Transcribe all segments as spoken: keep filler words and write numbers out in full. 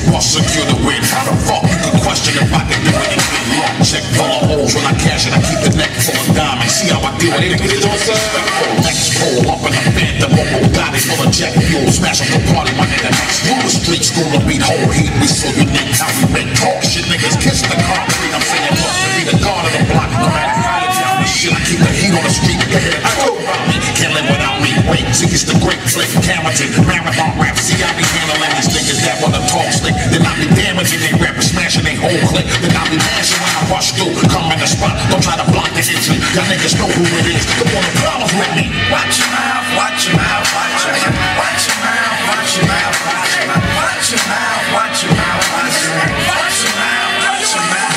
bus secure the win. How the fuck you can question if I can do anything wrong? Check full of holes when I cash it. I keep the neck full of diamonds. See how I deal with it? Next pole up in the phantom, Bugatti full of jet fuel. Smash up the party, my nigga. Through the street, school to beat whole heat. We so unique how we make talk shit. Niggas kiss the concrete. I'm saying look to be the guard of the block. No matter how you down this shit, I keep the heat on the street. I talk about me, can't live without me. Wait, see, it's the great flick, Camerton, marathon rap. See, I be handling these niggas that wanna talk slick. Then I be damaging they rap, smashing they whole clique. Then I be mashing when I rush through, come in the spot. Don't try to block the entry. Y'all niggas know who it is. Don't wanna problems with me. Watch your mouth, watch your mouth, watch your mouth, watch your mouth, watch your mouth, watch your mouth, watch your mouth, watch your mouth, watch your mouth, watch your mouth, watch your mouth.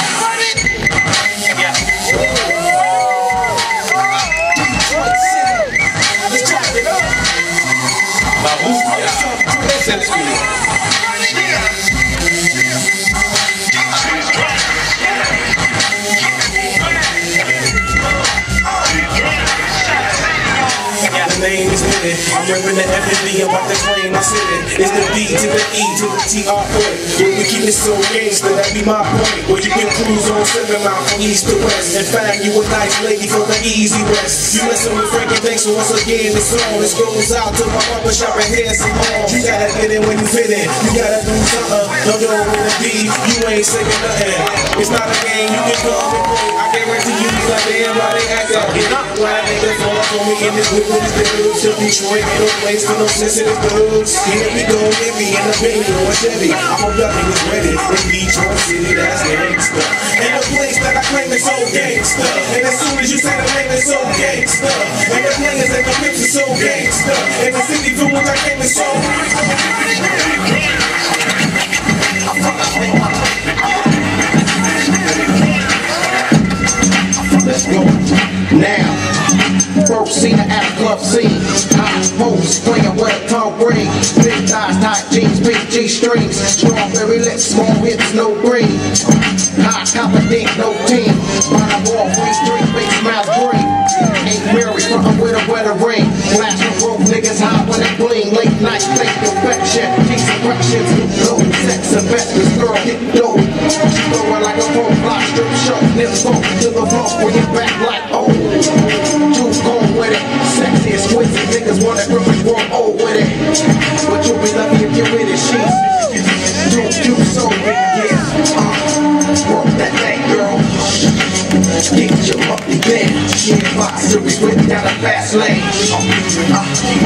Name is Minnie. I'm reppin' the F and B about the claim I said it. It's the B to the E to the T R point. When we keep it so gangsta, that be my point. Where you can cruise on seven mile from east to west and find you a nice lady for the easy rest. You listen with Frankie Banks, so once again this song this goes out to my barbershop and hair salon. You gotta get in when you fit in. You gotta do something. No go with a D. You ain't saying nothing. It's not a game. You can come and play. I guarantee you, you like damn why they act up. Get up, why they just fall for me in this whip with this to Detroit, ain't no place for no sensitive dudes. Here we go, get me in the Bentley or a Chevy. I hope y'all niggas ready. In Detroit City, that's gangsta. And the place that I claim is so gangsta. And as soon as you say the name, it's so gangsta. And the players and the clips are so gangsta. And the city from which I came is so let's go now. First scene at a club scene. Hot post, playing with a tongue ring. Big thighs, tight jeans, big G strings. Strawberry lips, small hips, no green. Hot confident, no team. Run a ball, free street, big smile green. Ain't married, frontin' with a wedding ring. Flash from broke niggas hot when it bling. Late night, fake perfection. Decent corrections, low sex investments. Girl, get low. She throw it like a four block strip show. Nips go to the floor, bring it back like oh. Juice gone with it. Sexy and squeezy niggas wanna grip and grow old with it. But you'll be lucky if you're with it. She's do you so big, yeah. Uh, work that thing, girl. Get your monkey band. She ain't box series with down a fast lane. Uh,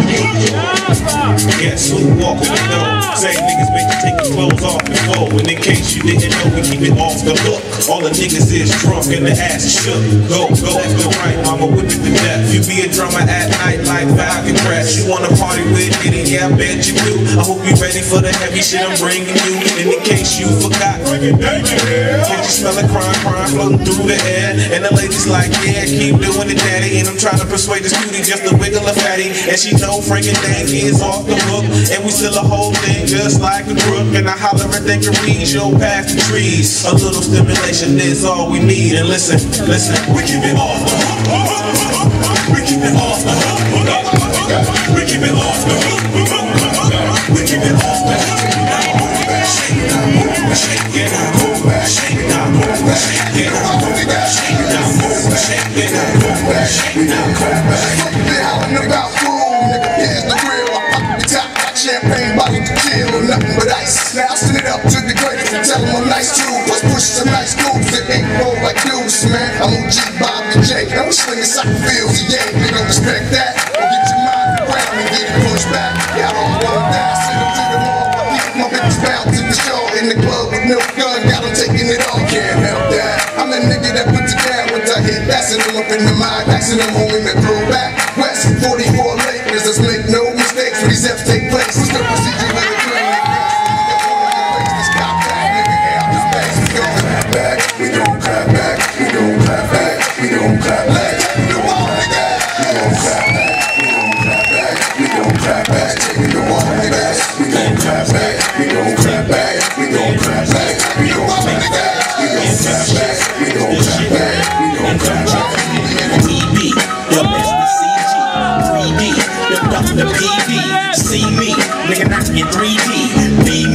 guess who walk in the door? Same niggas make you take your clothes off and go. And in case you didn't know, we keep it off the hook. All the niggas is drunk and the ass is shook. Go, go, left and right, mama whip it to death. You be a drummer at night like Falcon Crash. You wanna party with it, yeah, I bet you do. I hope you ready for the heavy shit I'm bringing you. And in case you forgot, can't you smell it crime, crime floating through the air? And the ladies like, yeah, keep doing it, daddy. And I'm trying to persuade this cutie just to wiggle a fatty. And she know Frank and Dang is off the hook. And we still a whole thing just like a crook. And I holler at Dankeries, yo, past the trees. A little stimulation is all we need. And listen, listen, we keep it off the hook. We keep it off the hook. We keep it off the hook. We keep it off the hook. Shake it out, move it, shake it out, move it, shake it out, move it, shake it out, move it, shake it out, move it, shake it out, move it, shake it out, move it. They hollering about food, nigga, here's the real. I pop the top, got champagne, bottle to kill, nothing but ice. Now I send it up to the greatest and tell them I'm nice too. Plus push some nice dudes that ain't roll like blues, man. I'm O G Bobby J, and we slinging soccer fields, yeah, they don't respect that. Or get your mind around and get it pushed back. Y'all don't want that, send them to the mall. My bitches bound to the show in the club with no gun, got them taking it all, can't help that. I'm the nigga that puts it down once I hit, passing them up in the mind, passing them home in the throwback. West forty-four Lakers, let's make no mistakes when these F's take place. What's the procedure with a train? Let's cop back, nigga, out this place. We gon' clap back, we gon' clap back, we gon' clap back, we gon' clap back. We gon' clap back, we gon' clap back, we gon' clap back, taking the one back. We gon' clap back, we gon' clap back, we gon' clap back, we gon' clap back, we gon' clap back, we gon' clap back, we gon' clap back. T B, the best the C G, three D, the Doctor P D, see me, nigga not in three D, be me.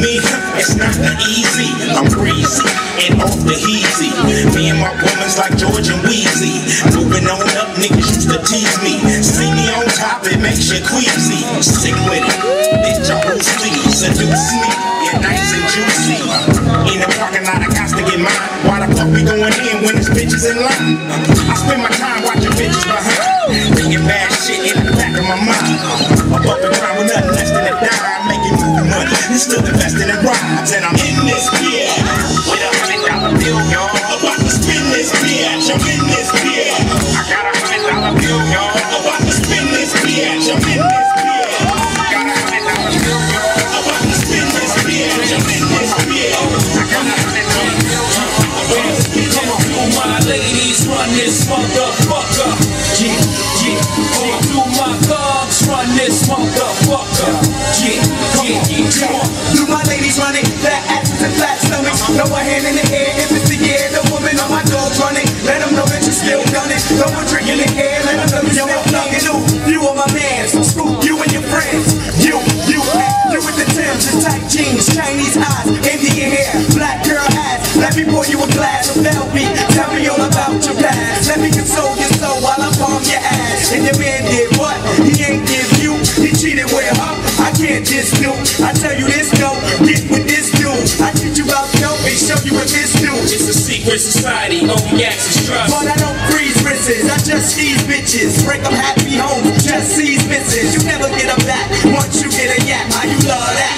It's not the easy, I'm breezy and off the easy. Me and my woman's like George and Weezy. Moving on up, niggas used to tease me. See me on top, it makes you queasy. Sick with it, it's your whole sleeve. Seduce me, yeah, nice and juicy. In the parking lot, I got to get mine. Why the fuck we going in when this bitch is in line? I spend my time watching bitches behind, thinking bad shit in the back of my mind. I'm up and around with nothing less than a dime, making movie money and still investing in rhymes. And I'm in this beer with a hundred dollar bill, y'all. About to spin this bitch, I'm in this beer. I got a hundred dollar bill, y'all. About to spin this bitch, I'm in this beer. Got a hundred dollar bill, y'all. About to spin this bitch, I'm in this beer. I got a hundred dollar bill, y'all. Come on, all my ladies, run this motherfucker. Yeah, yeah, all through my thugs, run this motherfucker. Yeah, yeah, yeah, come on. Do my ladies run it, flat asses and flat stomachs. Throw a hand in the air if it's the year. The woman on my dogs running. Let them know that you still done it. Throw a drink in the air, let them know you still plugging. You, you are my mans. Scoop you and your friends. You, you, you with the Timbs, the tight jeans, Chinese eyes, Indian hair, black girl ass. Let me pour you a glass of L B. Tell me all about your past. Let me console your soul while I palm your ass. And your man did what? He ain't give you. He cheated with her. I can't just do. I tell you this, no. Get with this dude. I teach you about dope and show you what this do. It's a secret society, only access trust. But I don't freeze wrists. I just seize bitches. Break up happy homes. Just seize misses. You never get them back. Once you get a yap, how you love that?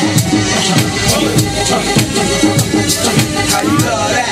How you love that?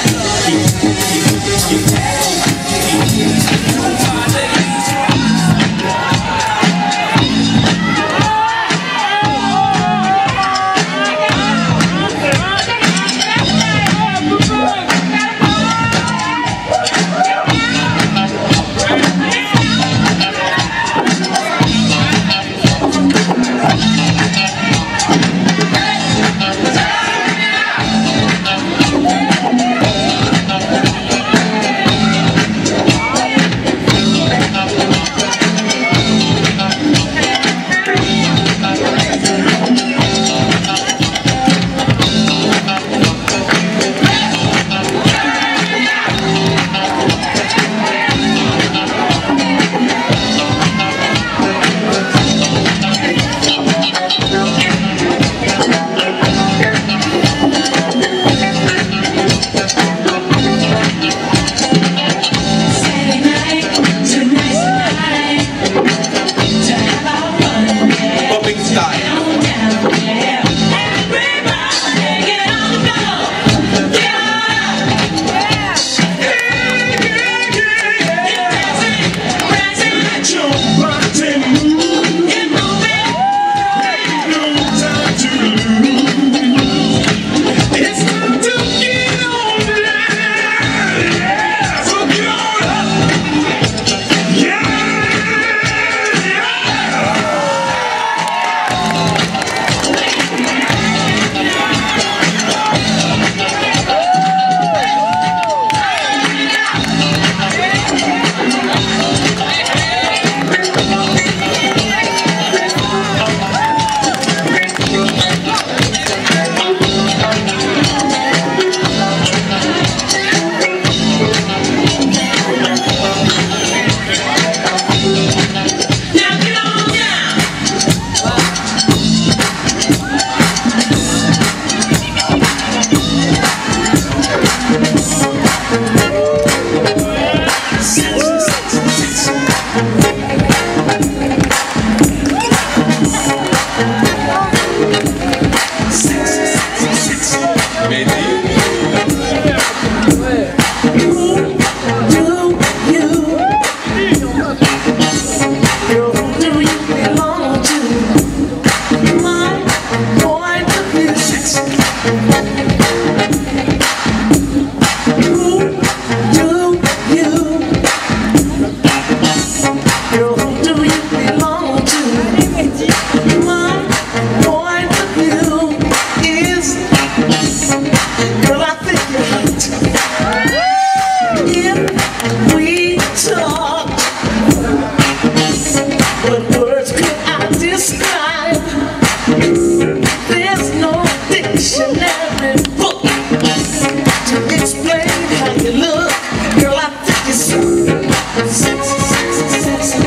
What words could I describe? There's no dictionary book to explain how you look. Girl, I think you're so sexy, sexy, sexy.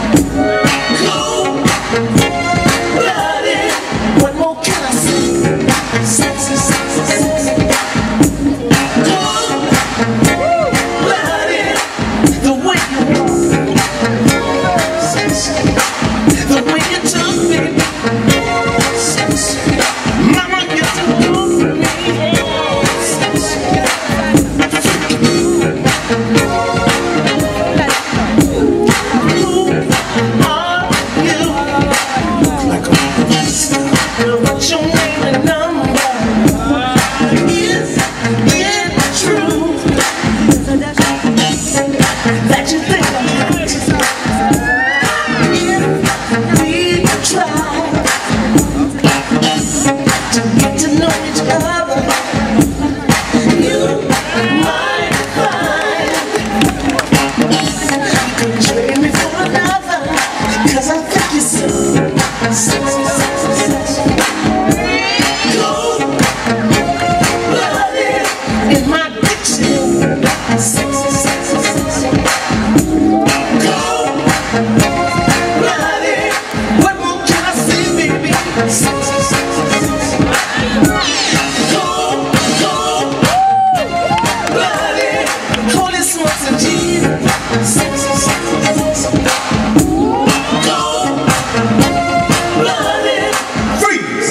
Cold-blooded. What more can I say? Sexy, sexy, sexy. Cold-blooded. The way you walk, sexy. The way you talk, baby. Mama, you're too good for me. Who are you? What's your name and number? Is it true that you think I'm hot? If we try to get to know each other, you might find you could trade me for another, 'cause I think you're so sexy, sexy, sexy. Cold-blooded in my dictionary. Sexy, sexy, sexy. Cold-blooded. What more can I say, baby? Sexy, sexy, sexy. Cold, cold, blooded. Holy smokes and Jesus. Sexy, sexy, sexy. Cold-blooded. Freeze.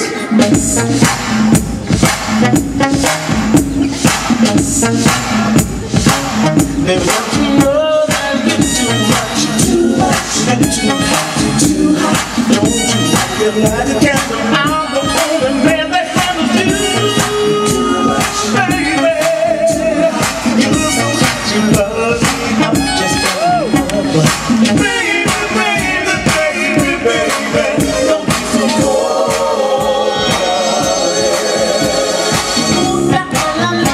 Baby, don't you know that you're too much, too much, you're too hot, you're too hot. Don't you realize you can't come out the only man that handles you? Too much, baby. You're so hot, you love me. I'm just gonna love you. Baby, baby, baby, baby. Don't be so cold. La, la, la, la.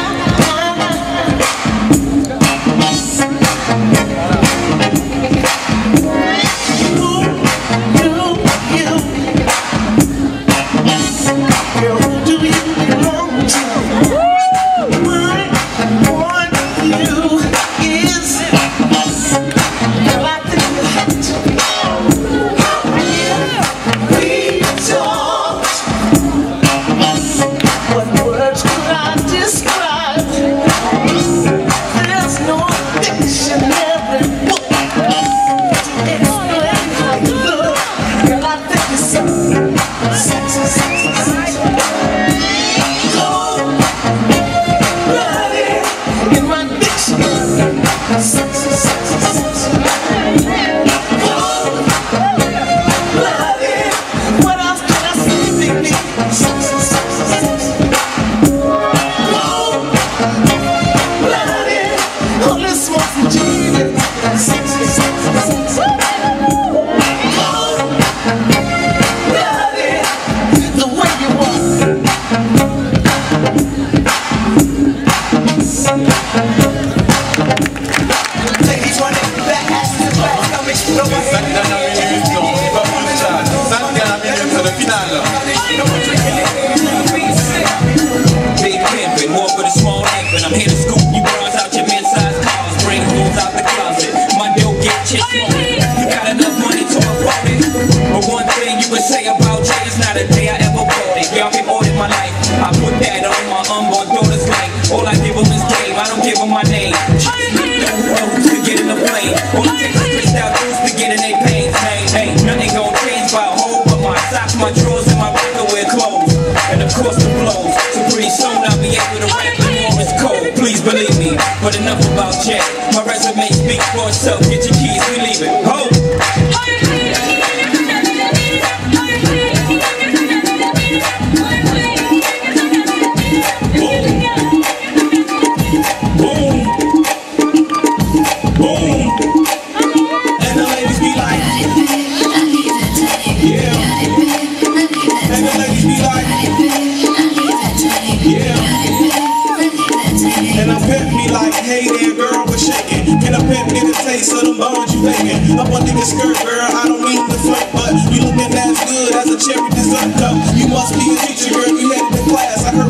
But enough about Jack. My resume speaks for itself. Get your keys, we leaving. Ho! Boom. Boom. Boom. And the ladies be like, yeah. And the ladies be like, yeah. And I pet me like, hey there girl, we're shaking. Can I pet me the taste of them bones you making? Up under your skirt, girl, I don't mean to flirt, but you looking as good as a cherry dessert cup. You must be a teacher, girl, you headed to class. I heard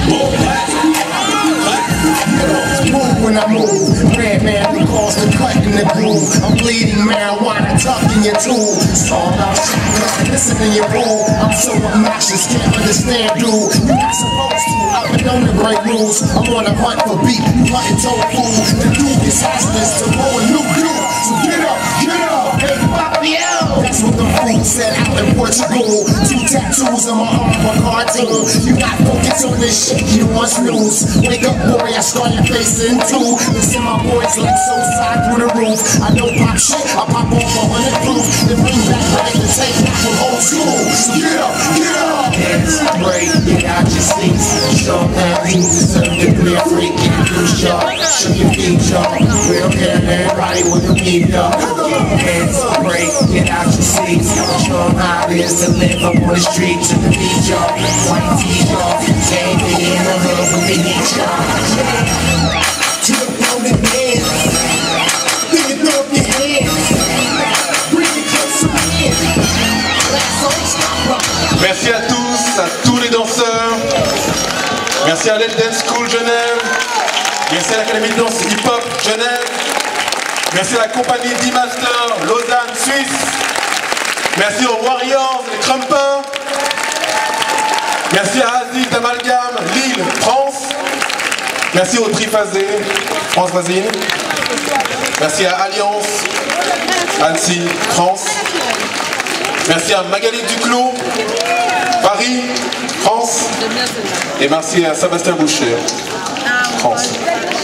Move when I move, red man who calls the cut in the groove. I'm bleeding marijuana tucked in your tool. Saw about shotgun, listen in your pool. I'm so obnoxious, can't understand dude. You're not supposed to, I've been known to break rules. I'm on a hunt for beat, hunting tofu. The dude is hostage to roll a new dude. So get up, get up, hey Papio. That's what the fool said out in Portugal. Two tattoos on my arm for cartoon. You got focus on this shit, you want snooze. Wake up boy, I start your face in two. Listen my boys like so side through the roof. I know pop shit, I pop off a hundred proof. Then bring back back and take back from old school. So get up, get up. Hands break, get out your seats. Show how you deserve to be a freak. Get loose, y'all. Show your feet, y'all. Real hair, everybody with a beat, y'all. Hands break, get out your seats. Show how it is to live up on the street to the beat, y'all. White tee, y'all. Same thing in the hood with the heat, y'all. To the rolling hands. Bring it up your hands. Bring it close to my hands. Merci à tous, à tous les danseurs. Merci à l'El Dance School Genève. Merci à l'Académie de danse hip-hop Genève. Merci à la compagnie D-Master Lausanne Suisse. Merci aux Warriors, les Trumpins. Merci à Aziz d'Amalgame, Lille, France. Merci au Triphasé, France voisine. Merci à Alliance, Annecy, France. Merci à Magali Duclos, Paris, France. Et merci à Sébastien Boucher, France.